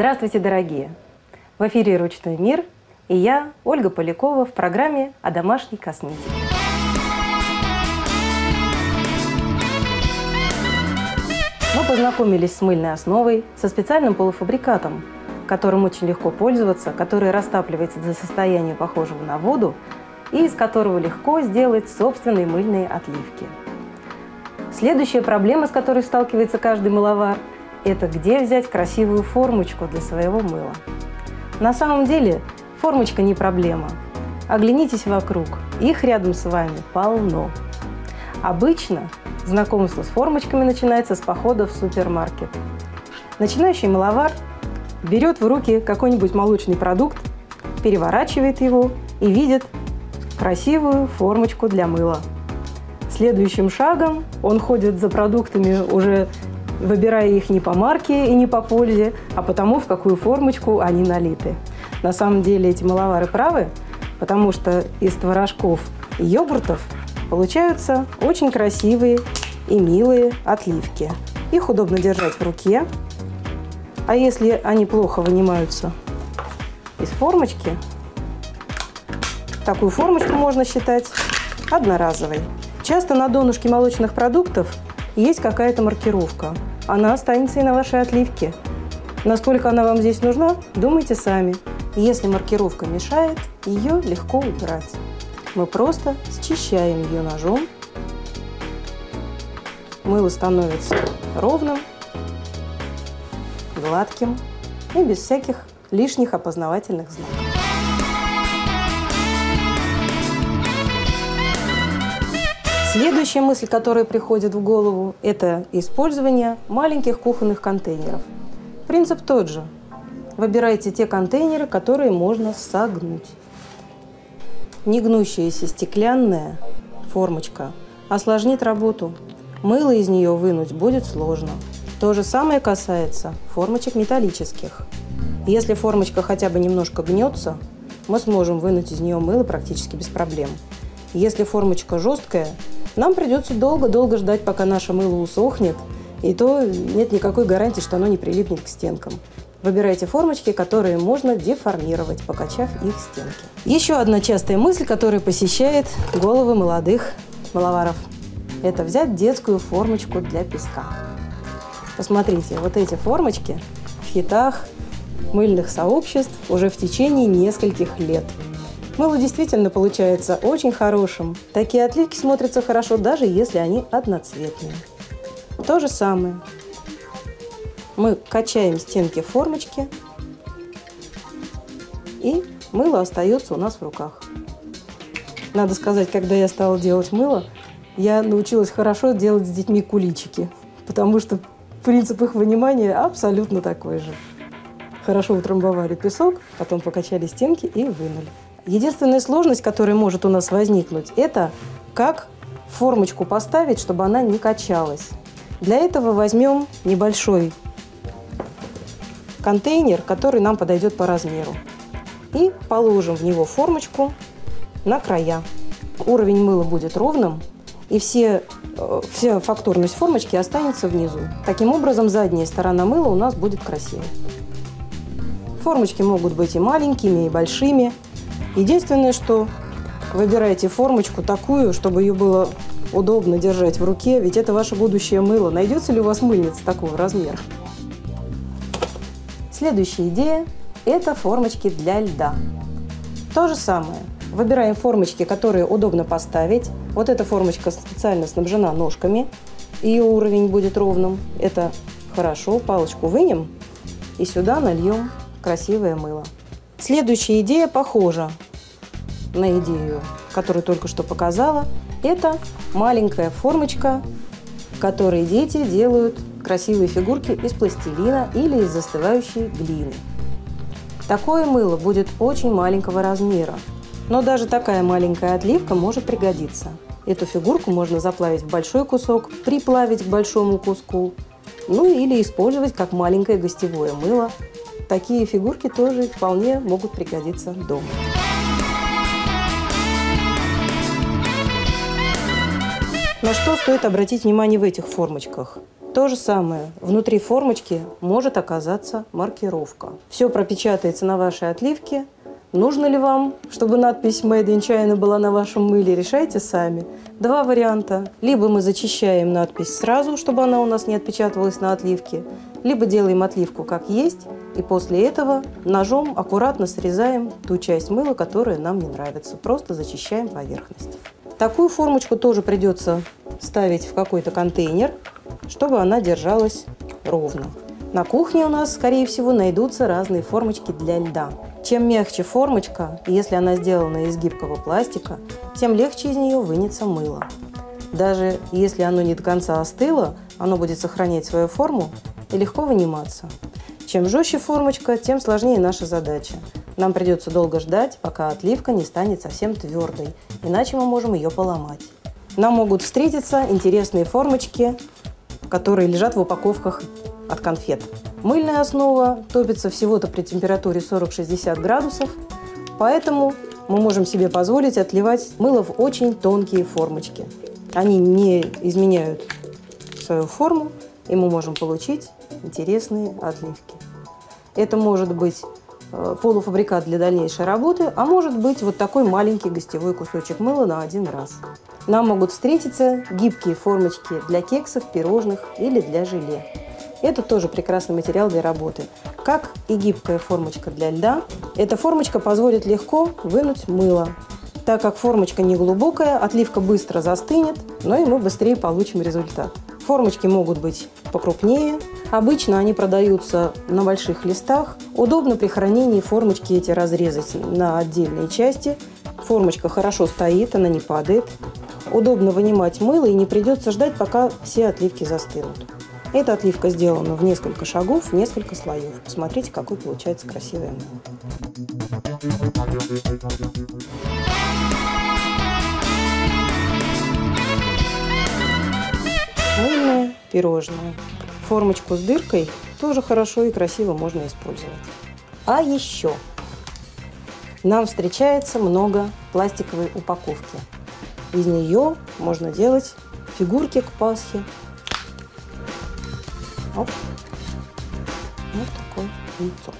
Здравствуйте, дорогие! В эфире «Ручной мир» и я, Ольга Полякова, в программе о домашней косметике. Мы познакомились с мыльной основой, со специальным полуфабрикатом, которым очень легко пользоваться, который растапливается до состояния похожего на воду и из которого легко сделать собственные мыльные отливки. Следующая проблема, с которой сталкивается каждый мыловар, это где взять красивую формочку для своего мыла. На самом деле формочка не проблема. Оглянитесь вокруг, их рядом с вами полно. Обычно знакомство с формочками начинается с похода в супермаркет. Начинающий мыловар берет в руки какой-нибудь молочный продукт, переворачивает его и видит красивую формочку для мыла. Следующим шагом он ходит за продуктами, уже выбирая их не по марке и не по пользе, а потому, в какую формочку они налиты. На самом деле эти мыловары правы, потому что из творожков и йогуртов получаются очень красивые и милые отливки. Их удобно держать в руке, а если они плохо вынимаются из формочки, такую формочку можно считать одноразовой. Часто на донышке молочных продуктов есть какая-то маркировка. Она останется и на вашей отливке. Насколько она вам здесь нужна, думайте сами. Если маркировка мешает, ее легко убрать. Мы просто счищаем ее ножом. Мыло становится ровным, гладким и без всяких лишних опознавательных знаков. Следующая мысль, которая приходит в голову, это использование маленьких кухонных контейнеров. Принцип тот же. Выбирайте те контейнеры, которые можно согнуть. Негнущаяся стеклянная формочка осложнит работу. Мыло из нее вынуть будет сложно. То же самое касается формочек металлических. Если формочка хотя бы немножко гнется, мы сможем вынуть из нее мыло практически без проблем. Если формочка жесткая, нам придется долго-долго ждать, пока наше мыло усохнет, и то нет никакой гарантии, что оно не прилипнет к стенкам. Выбирайте формочки, которые можно деформировать, покачав их стенки. Еще одна частая мысль, которая посещает головы молодых мыловаров – это взять детскую формочку для песка. Посмотрите, вот эти формочки в хитах мыльных сообществ уже в течение нескольких лет. Мыло действительно получается очень хорошим. Такие отливки смотрятся хорошо, даже если они одноцветные. То же самое. Мы качаем стенки формочки, и мыло остается у нас в руках. Надо сказать, когда я стала делать мыло, я научилась хорошо делать с детьми куличики, потому что принцип их вынимания абсолютно такой же. Хорошо утрамбовали песок, потом покачали стенки и вынули. Единственная сложность, которая может у нас возникнуть, это как формочку поставить, чтобы она не качалась. Для этого возьмем небольшой контейнер, который нам подойдет по размеру, и положим в него формочку на края. Уровень мыла будет ровным, и вся фактурность формочки останется внизу. Таким образом, задняя сторона мыла у нас будет красивой. Формочки могут быть и маленькими, и большими. Единственное, что выбирайте формочку такую, чтобы ее было удобно держать в руке, ведь это ваше будущее мыло. Найдется ли у вас мыльница такого размера? Следующая идея – это формочки для льда. То же самое. Выбираем формочки, которые удобно поставить. Вот эта формочка специально снабжена ножками, ее уровень будет ровным. Это хорошо. Палочку вынем и сюда нальем красивое мыло. Следующая идея похожа на идею, которую только что показала. Это маленькая формочка, в которой дети делают красивые фигурки из пластилина или из застывающей глины. Такое мыло будет очень маленького размера, но даже такая маленькая отливка может пригодиться. Эту фигурку можно заплавить в большой кусок, приплавить к большому куску, ну или использовать как маленькое гостевое мыло. Такие фигурки тоже вполне могут пригодиться дома. На что стоит обратить внимание в этих формочках? То же самое. Внутри формочки может оказаться маркировка. Все пропечатается на вашей отливке. Нужно ли вам, чтобы надпись Made in China была на вашем мыле, решайте сами. Два варианта. Либо мы зачищаем надпись сразу, чтобы она у нас не отпечатывалась на отливке, либо делаем отливку как есть, и после этого ножом аккуратно срезаем ту часть мыла, которая нам не нравится. Просто зачищаем поверхность. Такую формочку тоже придется ставить в какой-то контейнер, чтобы она держалась ровно. На кухне у нас, скорее всего, найдутся разные формочки для льда. Чем мягче формочка, и если она сделана из гибкого пластика, тем легче из нее вынется мыло. Даже если оно не до конца остыло, оно будет сохранять свою форму и легко выниматься. Чем жестче формочка, тем сложнее наша задача. Нам придется долго ждать, пока отливка не станет совсем твердой, иначе мы можем ее поломать. Нам могут встретиться интересные формочки, которые лежат в упаковках от конфет. Мыльная основа топится всего-то при температуре 40-60 градусов, поэтому мы можем себе позволить отливать мыло в очень тонкие формочки. Они не изменяют свою форму, и мы можем получить интересные отливки. Это может быть полуфабрикат для дальнейшей работы, а может быть вот такой маленький гостевой кусочек мыла на один раз. Нам могут встретиться гибкие формочки для кексов, пирожных или для желе. Это тоже прекрасный материал для работы. Как и гибкая формочка для льда, эта формочка позволит легко вынуть мыло. Так как формочка не глубокая, отливка быстро застынет, но и мы быстрее получим результат. Формочки могут быть покрупнее. Обычно они продаются на больших листах. Удобно при хранении формочки эти разрезать на отдельные части. Формочка хорошо стоит, она не падает. Удобно вынимать мыло и не придется ждать, пока все отливки застынут. Эта отливка сделана в несколько шагов, в несколько слоев. Посмотрите, какое получается красивое мыло. Мыльное пирожное. Формочку с дыркой тоже хорошо и красиво можно использовать. А еще нам встречается много пластиковой упаковки. Из нее можно делать фигурки к Пасхе. Оп. Вот такое яйцо.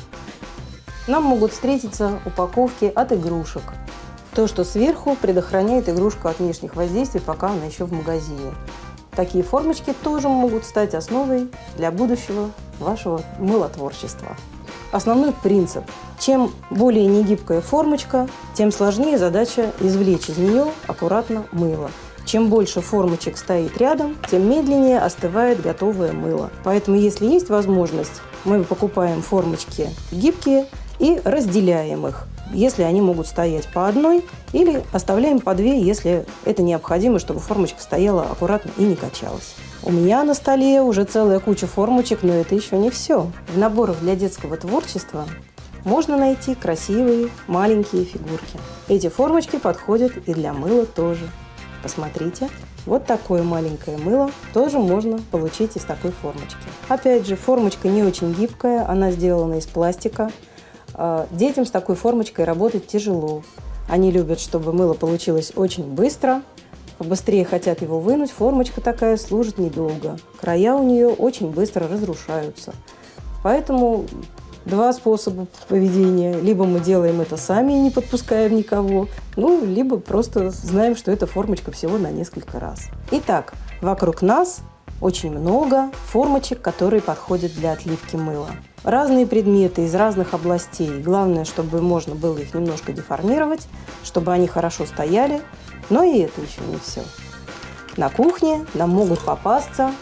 Нам могут встретиться упаковки от игрушек. То, что сверху предохраняет игрушку от внешних воздействий, пока она еще в магазине. Такие формочки тоже могут стать основой для будущего вашего мылотворчества. Основной принцип. Чем более негибкая формочка, тем сложнее задача извлечь из нее аккуратно мыло. Чем больше формочек стоит рядом, тем медленнее остывает готовое мыло. Поэтому, если есть возможность, мы покупаем формочки гибкие и разделяем их, если они могут стоять по одной, или оставляем по две, если это необходимо, чтобы формочка стояла аккуратно и не качалась. У меня на столе уже целая куча формочек, но это еще не все. В наборах для детского творчества можно найти красивые маленькие фигурки. Эти формочки подходят и для мыла тоже. Посмотрите, вот такое маленькое мыло тоже можно получить из такой формочки. Опять же, формочка не очень гибкая, она сделана из пластика. Детям с такой формочкой работать тяжело. Они любят, чтобы мыло получилось очень быстро, быстрее хотят его вынуть. Формочка такая служит недолго. Края у нее очень быстро разрушаются. Поэтому два способа поведения. Либо мы делаем это сами и не подпускаем никого, либо просто знаем, что эта формочка всего на несколько раз. Итак, вокруг нас очень много формочек, которые подходят для отливки мыла. Разные предметы из разных областей. Главное, чтобы можно было их немножко деформировать, чтобы они хорошо стояли. Но и это еще не все. На кухне нам могут попасться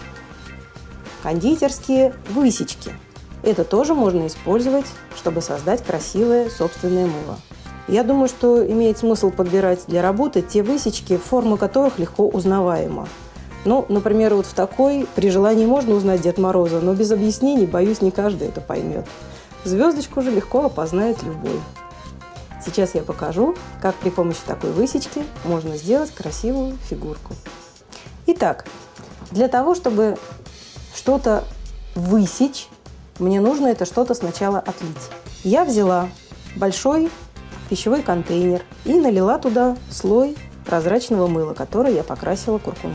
кондитерские высечки. Это тоже можно использовать, чтобы создать красивое собственное мыло. Я думаю, что имеет смысл подбирать для работы те высечки, форма которых легко узнаваема. Например, вот в такой при желании можно узнать Деда Мороза, но без объяснений, боюсь, не каждый это поймет. Звездочку же легко опознает любой. Сейчас я покажу, как при помощи такой высечки можно сделать красивую фигурку. Итак, для того, чтобы что-то высечь, мне нужно это что-то сначала отлить. Я взяла большой пищевой контейнер и налила туда слой прозрачного мыла, который я покрасила куркумой.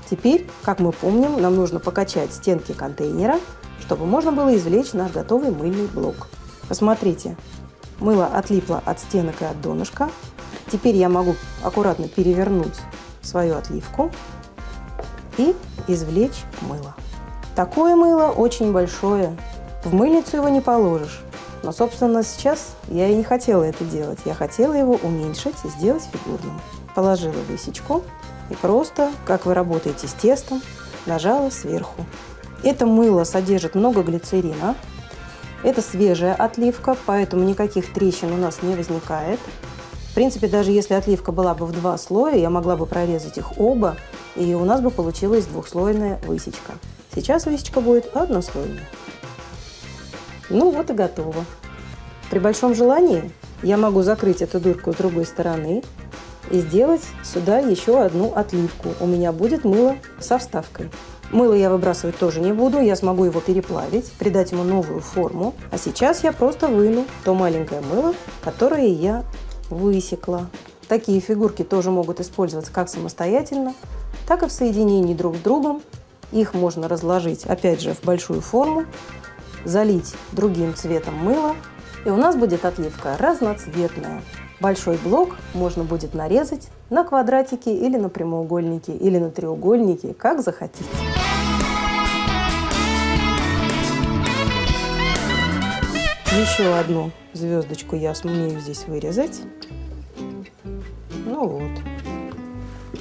Теперь, как мы помним, нам нужно покачать стенки контейнера, чтобы можно было извлечь наш готовый мыльный блок. Посмотрите, мыло отлипло от стенок и от донышка. Теперь я могу аккуратно перевернуть свою отливку и извлечь мыло. Такое мыло очень большое, в мыльницу его не положишь. Но, собственно, сейчас я и не хотела это делать. Я хотела его уменьшить и сделать фигурным. Положила высечку и просто, как вы работаете с тестом, нажала сверху. Это мыло содержит много глицерина. Это свежая отливка, поэтому никаких трещин у нас не возникает. В принципе, даже если отливка была бы в 2 слоя, я могла бы прорезать их оба, и у нас бы получилась двухслойная высечка. Сейчас высечка будет однослойная. Ну вот и готово. При большом желании я могу закрыть эту дырку с другой стороны и сделать сюда еще одну отливку. У меня будет мыло со вставкой. Мыло я выбрасывать тоже не буду, я смогу его переплавить, придать ему новую форму. А сейчас я просто выну то маленькое мыло, которое я высекла. Такие фигурки тоже могут использоваться как самостоятельно, так и в соединении друг с другом. Их можно разложить, опять же, в большую форму, залить другим цветом мыла, и у нас будет отливка разноцветная. Большой блок можно будет нарезать на квадратики или на прямоугольники, или на треугольники, как захотите. Еще одну звездочку я сумею здесь вырезать. Ну вот.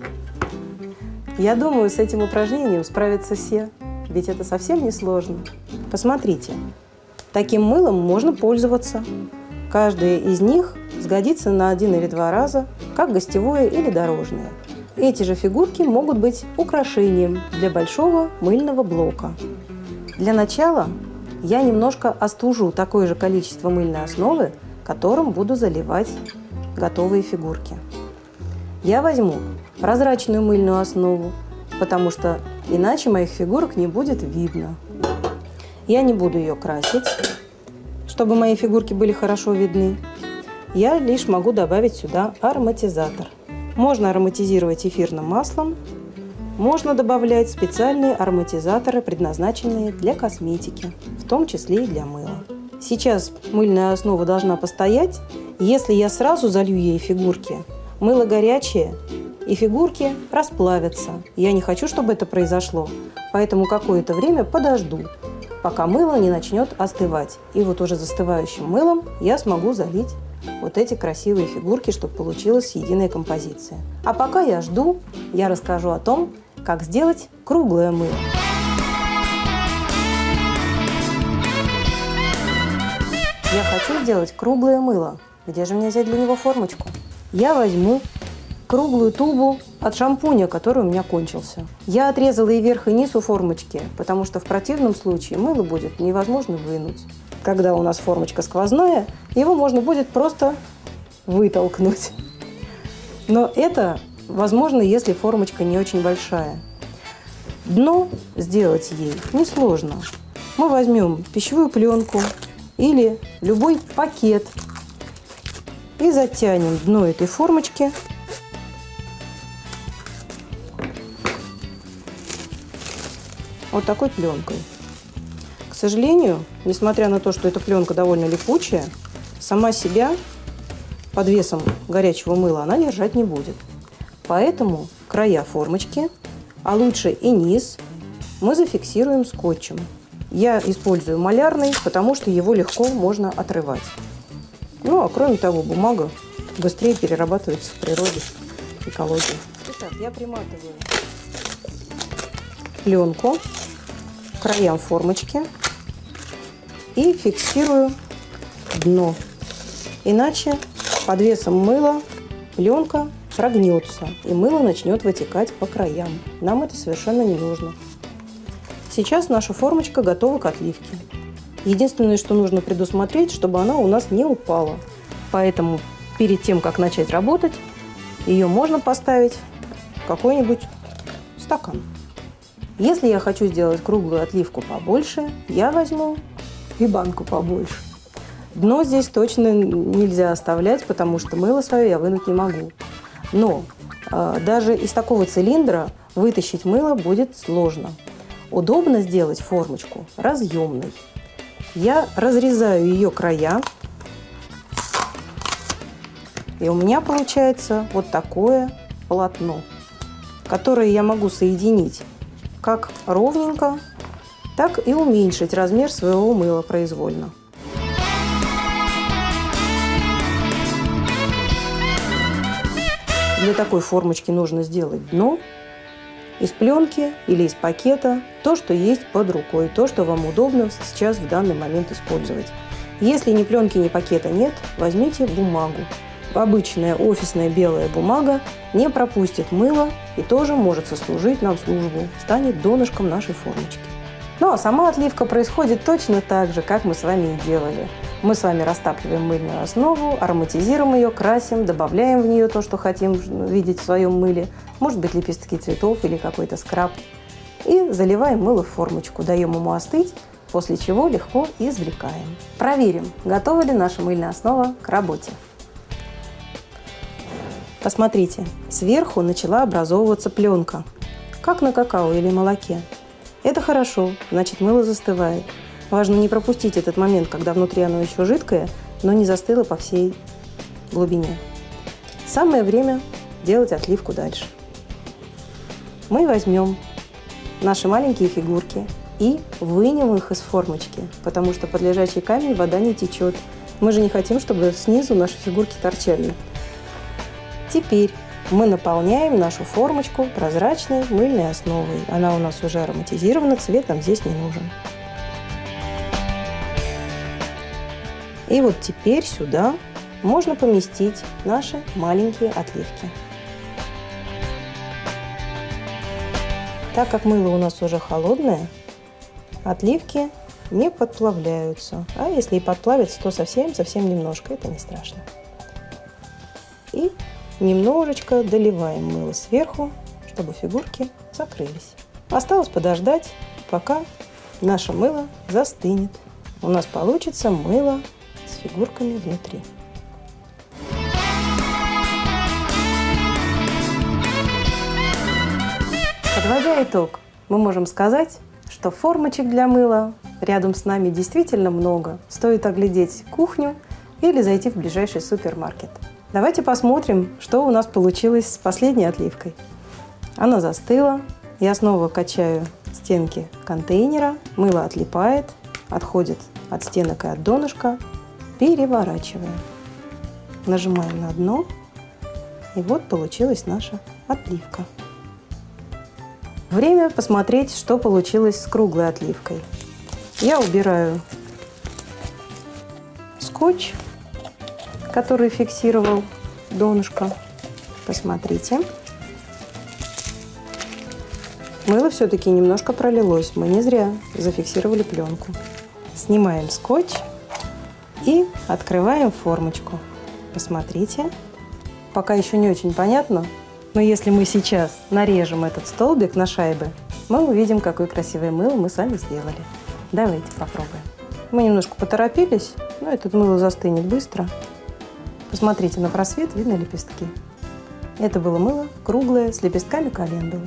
Я думаю, с этим упражнением справятся все, ведь это совсем не сложно. Посмотрите, таким мылом можно пользоваться. Каждое из них сгодится на 1 или 2 раза, как гостевое или дорожное. Эти же фигурки могут быть украшением для большого мыльного блока. Для начала я немножко остужу такое же количество мыльной основы, которым буду заливать готовые фигурки. Я возьму прозрачную мыльную основу, потому что иначе моих фигурок не будет видно. Я не буду ее красить, чтобы мои фигурки были хорошо видны. Я лишь могу добавить сюда ароматизатор. Можно ароматизировать эфирным маслом, можно добавлять специальные ароматизаторы, предназначенные для косметики, в том числе и для мыла. Сейчас мыльная основа должна постоять. Если я сразу залью ей фигурки, мыло горячее, и фигурки расплавятся. Я не хочу, чтобы это произошло, поэтому какое-то время подожду, пока мыло не начнет остывать. И вот уже застывающим мылом я смогу залить вот эти красивые фигурки, чтобы получилась единая композиция. А пока я жду, я расскажу о том, как сделать круглое мыло. Я хочу сделать круглое мыло. Где же мне взять для него формочку? Я возьму круглую тубу от шампуня, который у меня кончился. Я отрезала и верх, и низ у формочки, потому что в противном случае мыло будет невозможно вынуть. Когда у нас формочка сквозная, его можно будет просто вытолкнуть. Но это возможно, если формочка не очень большая. Дно сделать ей несложно. Мы возьмем пищевую пленку или любой пакет и затянем дно этой формочки вот такой пленкой. К сожалению, несмотря на то, что эта пленка довольно липучая, сама себя под весом горячего мыла она держать не будет. Поэтому края формочки, а лучше и низ, мы зафиксируем скотчем. Я использую малярный, потому что его легко можно отрывать. Ну, а кроме того, бумага быстрее перерабатывается в природе, экологии. Итак, я приматываю пленку к краям формочки и фиксирую дно. Иначе под весом мыла пленка прогнется, и мыло начнет вытекать по краям. Нам это совершенно не нужно. Сейчас наша формочка готова к отливке. Единственное, что нужно предусмотреть, чтобы она у нас не упала. Поэтому перед тем, как начать работать, ее можно поставить в какой-нибудь стакан. Если я хочу сделать круглую отливку побольше, я возьму и банку побольше. Дно здесь точно нельзя оставлять, потому что мыло свое я вынуть не могу. Но даже из такого цилиндра вытащить мыло будет сложно. Удобно сделать формочку разъемной. Я разрезаю ее края, и у меня получается вот такое полотно, которое я могу соединить как ровненько, так и уменьшить размер своего мыла произвольно. Для такой формочки нужно сделать дно из пленки или из пакета, то, что есть под рукой, то, что вам удобно сейчас в данный момент использовать. Если ни пленки, ни пакета нет, возьмите бумагу. Обычная офисная белая бумага не пропустит мыло и тоже может сослужить нам службу, станет донышком нашей формочки. Ну а сама отливка происходит точно так же, как мы с вами и делали. Мы с вами растапливаем мыльную основу, ароматизируем ее, красим, добавляем в нее то, что хотим видеть в своем мыле. Может быть, лепестки цветов или какой-то скраб. И заливаем мыло в формочку, даем ему остыть, после чего легко извлекаем. Проверим, готова ли наша мыльная основа к работе. Посмотрите, сверху начала образовываться пленка, как на какао или молоке. Это хорошо, значит мыло застывает. Важно не пропустить этот момент, когда внутри оно еще жидкое, но не застыло по всей глубине. Самое время делать отливку дальше. Мы возьмем наши маленькие фигурки и вынем их из формочки, потому что под лежачий камень вода не течет. Мы же не хотим, чтобы снизу наши фигурки торчали. Теперь мы наполняем нашу формочку прозрачной мыльной основой. Она у нас уже ароматизирована, цвет нам здесь не нужен. И вот теперь сюда можно поместить наши маленькие отливки. Так как мыло у нас уже холодное, отливки не подплавляются. А если и подплавятся, то совсем немножко, это не страшно. И немножечко доливаем мыло сверху, чтобы фигурки закрылись. Осталось подождать, пока наше мыло застынет. У нас получится мыло с фигурками внутри. Подводя итог, мы можем сказать, что формочек для мыла рядом с нами действительно много. Стоит оглядеть кухню или зайти в ближайший супермаркет. Давайте посмотрим, что у нас получилось с последней отливкой. Она застыла. Я снова качаю стенки контейнера. Мыло отлипает, отходит от стенок и от донышка. Переворачиваем. Нажимаем на дно. И вот получилась наша отливка. Время посмотреть, что получилось с круглой отливкой. Я убираю скотч, который фиксировал донышко. Посмотрите. Мыло все-таки немножко пролилось. Мы не зря зафиксировали пленку. Снимаем скотч и открываем формочку. Посмотрите. Пока еще не очень понятно, но если мы сейчас нарежем этот столбик на шайбы, мы увидим, какое красивое мыло мы с вами сделали. Давайте попробуем. Мы немножко поторопились, но это мыло застынет быстро. Посмотрите на просвет, видно лепестки. Это было мыло круглое с лепестками календулы.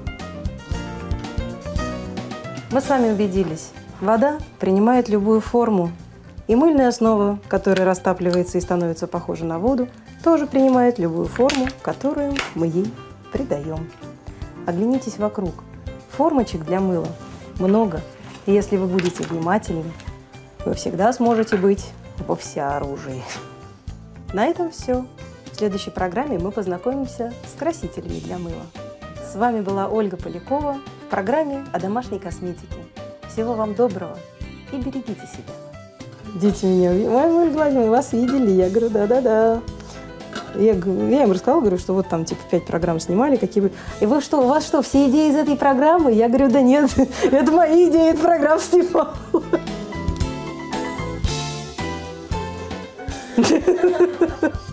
Мы с вами убедились, вода принимает любую форму. И мыльная основа, которая растапливается и становится похожа на воду, тоже принимает любую форму, которую мы ей придаем. Оглянитесь вокруг. Формочек для мыла много. И если вы будете внимательны, вы всегда сможете быть во всеоружии. На этом все. В следующей программе мы познакомимся с красителями для мыла. С вами была Ольга Полякова в программе о домашней косметике. Всего вам доброго и берегите себя. Дети меня, Ольга Владимировна, вас видели? Я говорю, да-да-да. Я им рассказала, говорю, что вот там типа 5 программ снимали, какие вы. И вы что, у вас что, все идеи из этой программы? Я говорю, да нет, это мои идеи, эта программа снимала.